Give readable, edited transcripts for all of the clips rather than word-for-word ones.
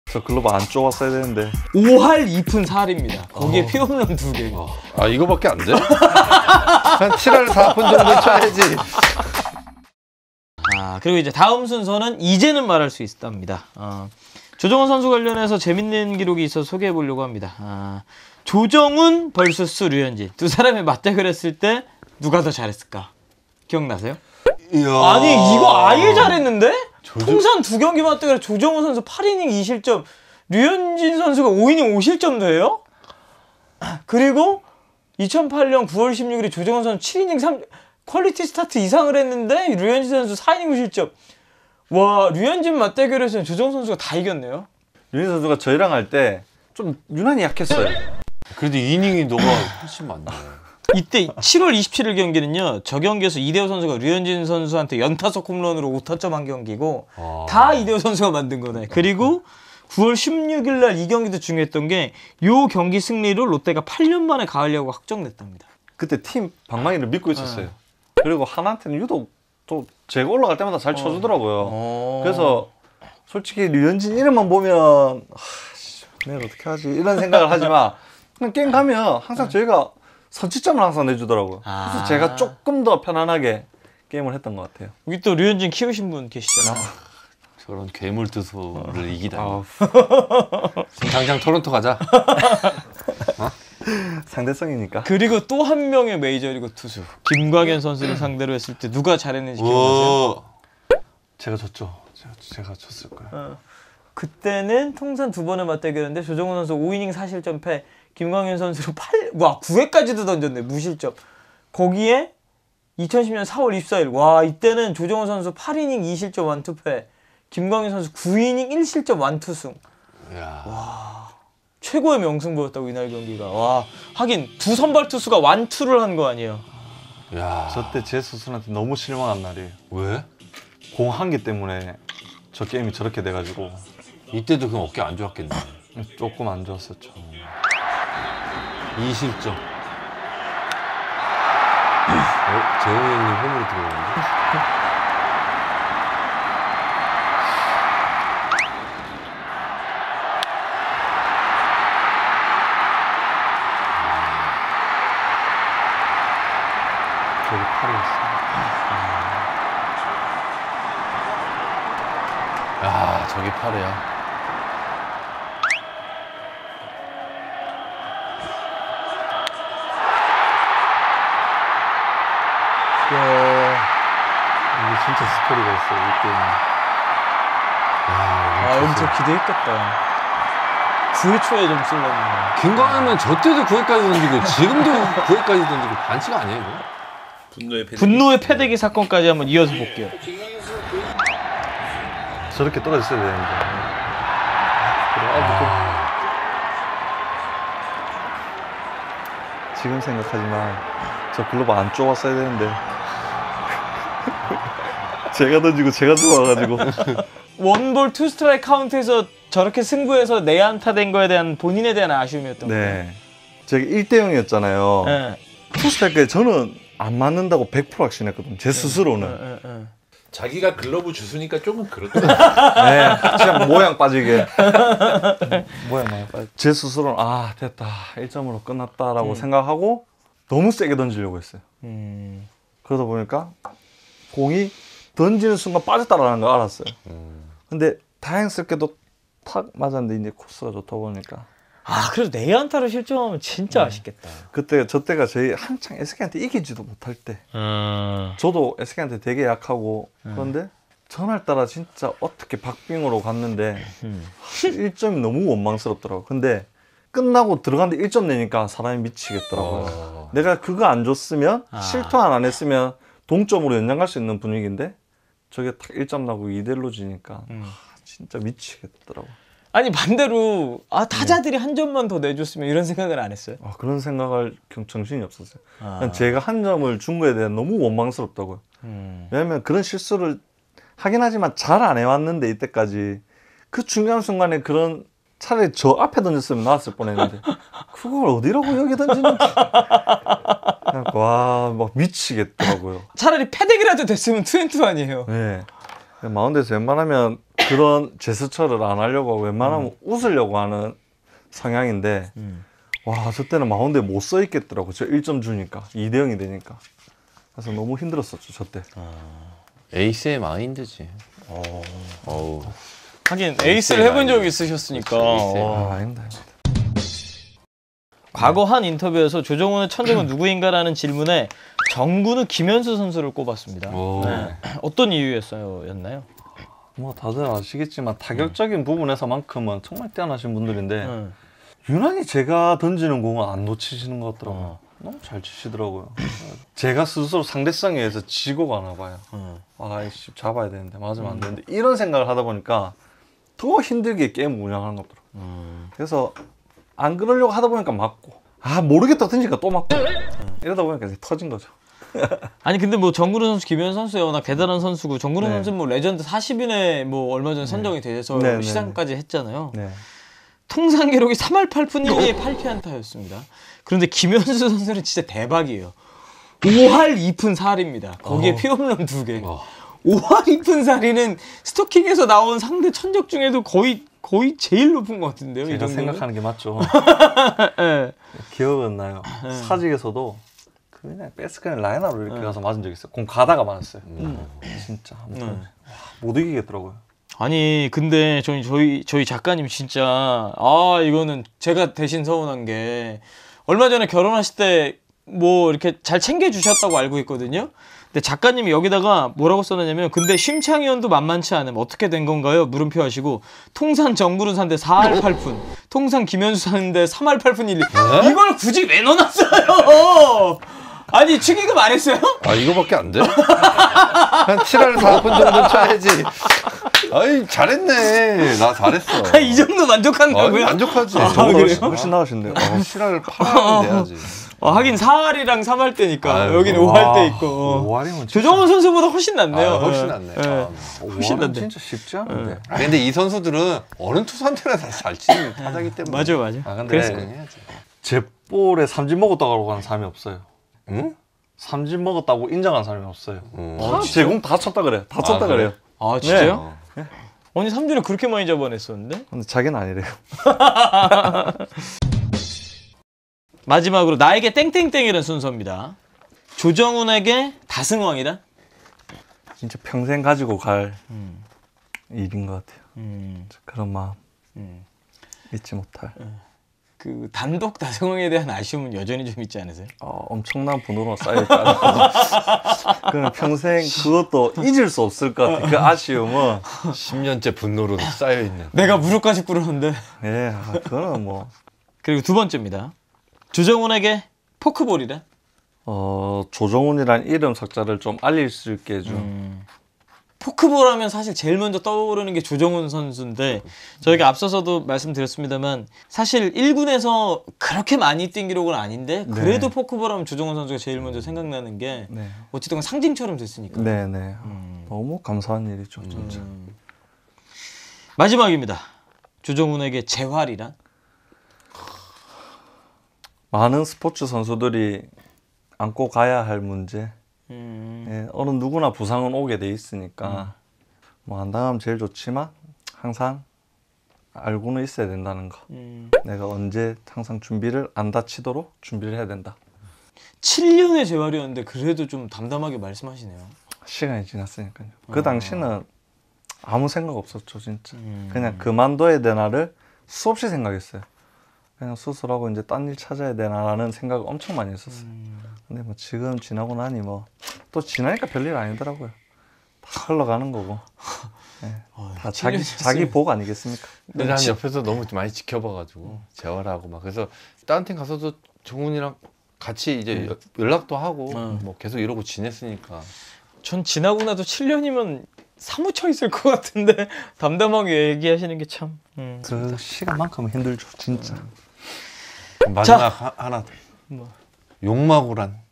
저 글러브 안 좁았어야 되는데. 5할 2푼 4할입니다. 거기에 피홈런 2개. 아 이거밖에 안 돼? 한 7할 4푼 정도 쳐야지. 그리고 이제 다음 순서는 이제는 말할 수 있답니다. 조정훈 선수 관련해서 재밌는 기록이 있어서 소개해 보려고 합니다. 조정훈 vs 류현진 두 사람이 맞대결 했을 때 누가 더 잘했을까? 기억나세요? 이야. 아니 이거 아예 잘했는데? 통산 2경기 맞대결에 조정훈 선수 8이닝 2실점, 류현진 선수가 5이닝 5실점도 해요? 그리고 2008년 9월 16일에 조정훈 선수 7이닝 3 퀄리티 스타트 이상을 했는데 류현진 선수 4이닝 무실점. 와, 류현진 맞대결에서는 조정훈 선수가 다 이겼네요. 류현진 선수가 저희랑 할 때 좀 유난히 약했어요. 그래도 이닝이 너가 훨씬 많네. 이때 7월 27일 경기는요. 저 경기에서 이대호 선수가 류현진 선수한테 연타석 홈런으로 5타점 한 경기고 다 이대호 선수가 만든 거네. 그리고 9월 16일 날 이 경기도 중요했던 게 요 경기 승리로 롯데가 8년 만에 가을 야구가 확정됐답니다. 그때 팀 방망이를 믿고 있었어요. 그리고 하나한테는 유독 또 제가 올라갈 때마다 잘 쳐주더라고요. 그래서 솔직히 류현진 이름만 보면 내가 어떻게 하지 이런 생각을 하지만 그냥 게임 가면 항상 저희가 선취점을 항상 내주더라고요. 그래서 제가 조금 더 편안하게 게임을 했던 것 같아요. 여기 또 류현진 키우신 분 계시잖아요. 저런 괴물 투수를 이기다니. 지금 당장 토론토 가자. 상대성이니까. 그리고 또 한 명의 메이저리그 투수 김광현 선수를 상대로 했을 때 누가 잘했는지 기억나세요? 제가 졌죠. 제가 졌을 거예요. 그때는 통산 2번을 맞대결했는데 조정훈 선수 5이닝 4실점 패, 김광현 선수로 9회까지도 던졌네. 무실점. 거기에 2010년 4월 24일 와 이때는 조정훈 선수 8이닝 2실점 완투패, 김광현 선수 9이닝 1실점 완투승. 와 최고의 명승부였다고 이날 경기가. 와 하긴 두 선발 투수가 완투를 한 거 아니에요. 야. 저때 제 스스로한테 너무 실망한 날이에요. 왜? 공 한 개 때문에 저 게임이 저렇게 돼가지고. 이때도 그럼 어깨 안 좋았겠네. 조금 안 좋았었죠. 2실점. 재훈이 형님 홈으로 들어오는데? 저기 팔이었어요. 야, 저기 8회야. 이게 진짜 스토리가 있어요, 이 게임은. 아 엄청 기대했겠다. 9회 초에 점수를 넣는 김광현은 저 때도 9회까지 던지고 지금도 9회까지 던지고 반칙 아니에요 이거? 분노의 패대기 사건까지 한번 이어서 볼게요. 저렇게 떨어졌어야 되는데. 지금 생각하지만 저 글러브 안 좁았어야 되는데. 제가 던지고 제가 들어와가지고. 원볼 투 스트라이크 카운트에서 저렇게 승부해서 내안타 된 거에 대한 본인에 대한 아쉬움이었던 거예요. 네. 제가 1대0이었잖아요. 네. 투스타일까지 저는 안 맞는다고 100% 확신했거든요. 제 스스로는. 자기가 글러브 주스니까 조금 그렇거든. 네. 진짜 모양 빠지게. 모양 빠지게. 제 스스로는 아 됐다. 1점으로 끝났다라고 생각하고 너무 세게 던지려고 했어요. 그러다 보니까 공이 던지는 순간 빠졌다라는 걸 알았어요. 근데 다행스럽게도 탁 맞았는데 이제 코스가 좋다 보니까. 아 그래도 내안타를 실점하면 진짜 아쉽겠다. 그때 저 때가 저희 한창 SK한테 이기지도 못할 때. 저도 SK한테 되게 약하고 그런데 전날따라 진짜 어떻게 박빙으로 갔는데 1점이 너무 원망스럽더라고. 근데 끝나고 들어갔는데 1점 내니까 사람이 미치겠더라고요. 내가 그거 안 줬으면 실투 안 했으면 동점으로 연장 갈 수 있는 분위기인데 저게 딱 1점 나고 2대1로 지니까 진짜 미치겠더라고. 아니 반대로 타자들이 한 점만 더 내줬으면 이런 생각을 안 했어요? 그런 생각할 정신이 없었어요. 제가 한 점을 준 거에 대한 너무 원망스럽다고요. 왜냐면 그런 실수를 하긴 하지만 잘 안 해왔는데 이때까지 그 중요한 순간에 그런 차라리 저 앞에 던졌으면 나왔을 뻔했는데 그걸 어디라고 여기 던지는지 와 막 미치겠더라고요. 차라리 패덱이라도 됐으면 투앤투 아니에요. 네. 마운드에서 웬만하면 그런 제스처를 안 하려고 하고 웬만하면 웃으려고 하는 성향인데 와, 저 때는 마운드에 못 서 있겠더라고. 저 1점 주니까 2대 0이 되니까. 그래서 너무 힘들었었죠, 저 때. 에이스의 마인드지. 어우. 하긴 에이스를 해본 적이 있으셨으니까. 아, 아닙니다. 과거 한 인터뷰에서 조정훈의 천적은 누구인가라는 질문에 정구는 김현수 선수를 꼽았습니다. 네. 어떤 이유였나요? 뭐 다들 아시겠지만 타격적인 부분에서만큼은 정말 뛰어나신 분들인데 유난히 제가 던지는 공을 안 놓치시는 것 같더라고요. 너무 잘 치시더라고요. 제가 스스로 상대성에 의해서 지고 가나 봐요. 아이씨, 잡아야 되는데 맞으면 안 되는데 이런 생각을 하다 보니까 더 힘들게 게임을 운영하는 것 같더라고요. 그래서 안 그러려고 하다 보니까 맞고 아 모르겠다 던지니까 또 맞고 이러다 보니까 이제 터진 거죠. 아니 근데 뭐 정근우 선수, 김현수 선수야 워낙 대단한 선수고 정근우 네. 선수는 뭐 레전드 40인에 뭐 얼마 전에 선정이 돼서 네, 시상까지 했잖아요. 네. 통산 기록이 3할 8푼 1리에 8피안타였습니다. 그런데 김현수 선수는 진짜 대박이에요. 5할 2푼 4리입니다. 거기에 피홈런 2개. 5할 2푼 4리는 스토킹에서 나온 상대 천적 중에도 거의 제일 높은 것 같은데요. 이 제가 정도는? 생각하는 게 맞죠. 네. 기억은 나요. 사직에서도 그냥 백스크린 라인으로 이렇게 가서 맞은 적 있어요. 공 가다가 맞았어요. 진짜 못 이기겠더라고요. 아니 근데 저희 작가님 진짜 아 이거는 제가 대신 서운한 게 얼마 전에 결혼하실 때 뭐 이렇게 잘 챙겨주셨다고 알고 있거든요. 근데 작가님이 여기다가 뭐라고 써놨냐면 근데 심창위원도 만만치 않음 어떻게 된 건가요? 물음표 하시고 통산 정구른 산대 4할 8푼 통산 김현수 산대 3할 8푼 1리 이걸 굳이 왜 넣어놨어요? 아니 축의금 안 했어요? 아 이거밖에 안 돼? 한 7할 4푼 정도 쳐야지. 아이 잘했네. 나 잘했어. 이 정도 만족한다고요? 만족하지. 저보다 그래요? 훨씬 나으신데요. 7할 8할 내야지. 하긴 4할이랑 3할 때니까 아유, 여기는 5할 때 있고 5할이면 조정훈 선수보다 훨씬 낫네요. 훨씬 낫네. 훨씬 5할은 낫네. 진짜 쉽지 않은데. 근데 이 선수들은 어느 투수한테나 다 잘 치는 타자기 때문에. 맞아. 아 근데 그래서 해야지. 제 볼에 삼진 먹었다고 하는 사람이 없어요. 응? 삼진 먹었다고 인정한 사람이 없어요. 어, 제공 다 쳤다 그래. 다 쳤다 그래? 그래요. 아 진짜요? 아니 삼진을 그렇게 많이 잡아냈었는데? 근데 자기는 아니래요. 마지막으로 나에게 땡땡땡이라는 순서입니다. 조정훈에게 다승왕이란? 진짜 평생 가지고 갈 일인 것 같아요. 그런 마음 잊지 못할. 그 단독 다승왕에 대한 아쉬움은 여전히 좀 있지 않으세요? 엄청난 분노로 쌓여있다. 그냥 평생 그것도 잊을 수 없을 것 같아요. 그 아쉬움은. 10년째 분노로 쌓여있는. 내가 무릎까지 꿇었는데. 예, 그거는 뭐. 그리고 두 번째입니다. 조정훈에게 포크볼이란? 조정훈이란 이름 석자를 좀 알릴 수 있게 해준. 포크볼 하면 사실 제일 먼저 떠오르는 게 조정훈 선수인데 저희가 앞서서도 말씀드렸습니다만 사실 1군에서 그렇게 많이 뛴 기록은 아닌데 그래도 포크볼 하면 조정훈 선수가 제일 먼저 생각나는 게 어쨌든 상징처럼 됐으니까. 네네. 너무 감사한 일이죠, 진짜. 마지막입니다. 조정훈에게 재활이란? 많은 스포츠 선수들이 안고 가야 할 문제. 예, 어느 누구나 부상은 오게 돼 있으니까 뭐 안 당하면 제일 좋지만 항상 알고는 있어야 된다는 거. 내가 언제 항상 준비를 안 다치도록 준비를 해야 된다. 7년의 재활이었는데 그래도 좀 담담하게 말씀하시네요. 시간이 지났으니까요. 그 당시는 아무 생각 없었죠, 진짜. 그냥 그만둬야 되나를 수없이 생각했어요. 그냥 수술하고 이제 딴 일 찾아야 되나라는 생각을 엄청 많이 했었어요. 근데 뭐 지금 지나고 나니 뭐 또 지나니까 별일 아니더라고요. 다 흘러가는 거고. 네. 다 자기 복 아니겠습니까? 근데 난 옆에서 너무 많이 지켜봐가지고 재활하고 막 그래서 다른 팀 가서도 정훈이랑 같이 이제 연락도 하고 뭐 계속 이러고 지냈으니까. 전 지나고 나도 7년이면 사무쳐 있을 것 같은데 담담하게 얘기하시는 게 참. 그 시간만큼은 힘들죠, 진짜. 마지막 하나 뭐. 용마고란.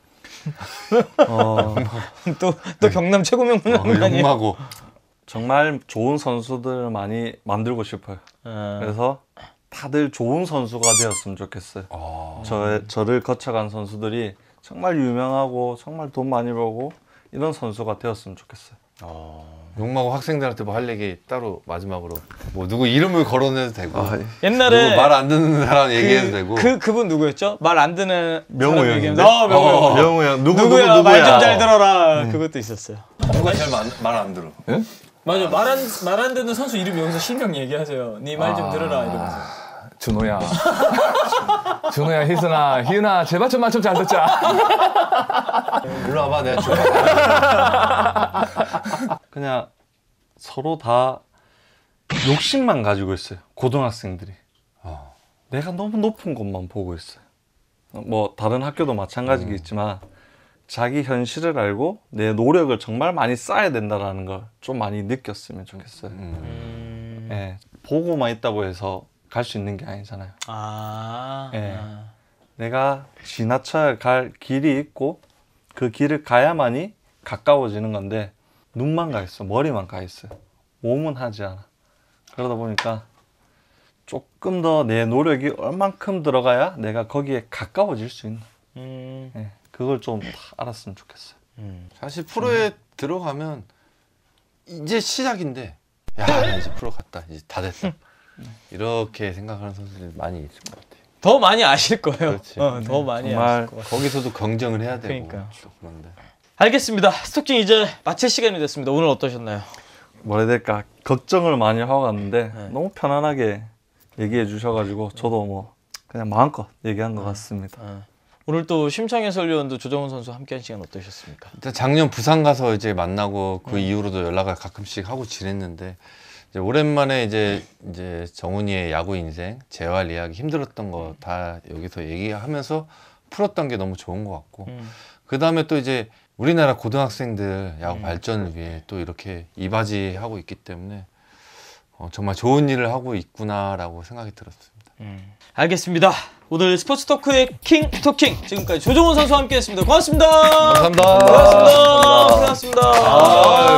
또 경남 최고 명문 나온 거 아니에요? 용마고. 정말 좋은 선수들을 많이 만들고 싶어요. 그래서 다들 좋은 선수가 되었으면 좋겠어요. 저를 거쳐간 선수들이 정말 유명하고 정말 돈 많이 벌고 이런 선수가 되었으면 좋겠어요. 욕먹고 학생들한테 뭐 할 얘기 따로 마지막으로 뭐 누구 이름을 거론해도 되고 옛날에 누구 말 안 듣는 사람 얘기해도 되고 그분 누구였죠? 말 안 듣는 명호 사람 형인데? 얘기하면서 명호 형. 명호 형 누구야? 말 좀 잘 들어라. 그것도 있었어요. 누가 제일 말 안 들어? 맞아. 말 안 듣는 선수 이름 여기서 실명 얘기하세요. 네 말 좀 들어라 이러면서. 준호야. 준호야, 희은아, 제발 좀 말 좀 잘 듣자. 일로 와봐, 내가 좀. 그냥 서로 다 욕심만 가지고 있어요. 고등학생들이. 내가 너무 높은 것만 보고 있어요. 뭐 다른 학교도 마찬가지겠지만 자기 현실을 알고 내 노력을 정말 많이 쌓아야 된다는 걸 좀 많이 느꼈으면 좋겠어요. 예, 보고만 있다고 해서 갈 수 있는 게 아니잖아요. 예, 내가 지나쳐야 갈 길이 있고 그 길을 가야만이 가까워지는 건데 눈만 가 있어, 머리만 가 있어요. 몸은 하지 않아. 그러다 보니까 조금 더 내 노력이 얼만큼 들어가야 내가 거기에 가까워질 수 있나. 예, 그걸 좀 다 알았으면 좋겠어요. 사실 프로에 들어가면 이제 시작인데 야, 나 이제 프로 갔다. 이제 다 됐다. 이렇게 생각하는 선수들이 많이 있을 것 같아요. 더 많이 아실 거예요. 그렇지. 더 많이 정말 아실 거예요. 거기서도 경쟁을 해야 되고. 그러니까요. 또 그런데. 알겠습니다. 스토킹 이제 마칠 시간이 됐습니다. 오늘 어떠셨나요? 뭐라 해야 될까, 걱정을 많이 하고 갔는데 너무 편안하게 얘기해 주셔가지고 저도 뭐 그냥 마음껏 얘기한 것 같습니다. 오늘 또 심창 해설위원도 조정훈 선수 함께한 시간 어떠셨습니까? 일단 작년 부산 가서 이제 만나고 그 이후로도 연락을 가끔씩 하고 지냈는데 이제 오랜만에 이제 정훈이의 야구 인생, 재활 이야기, 힘들었던 거 다 여기서 얘기하면서 풀었던 게 너무 좋은 것 같고 그 다음에 또 이제 우리나라 고등학생들 야구 발전을 위해 또 이렇게 이바지하고 있기 때문에 정말 좋은 일을 하고 있구나라고 생각이 들었습니다. 알겠습니다. 오늘 스포츠 토크의 킹 토킹 지금까지 조정훈 선수와 함께했습니다. 고맙습니다. 감사합니다. 고맙습니다. 고맙습니다.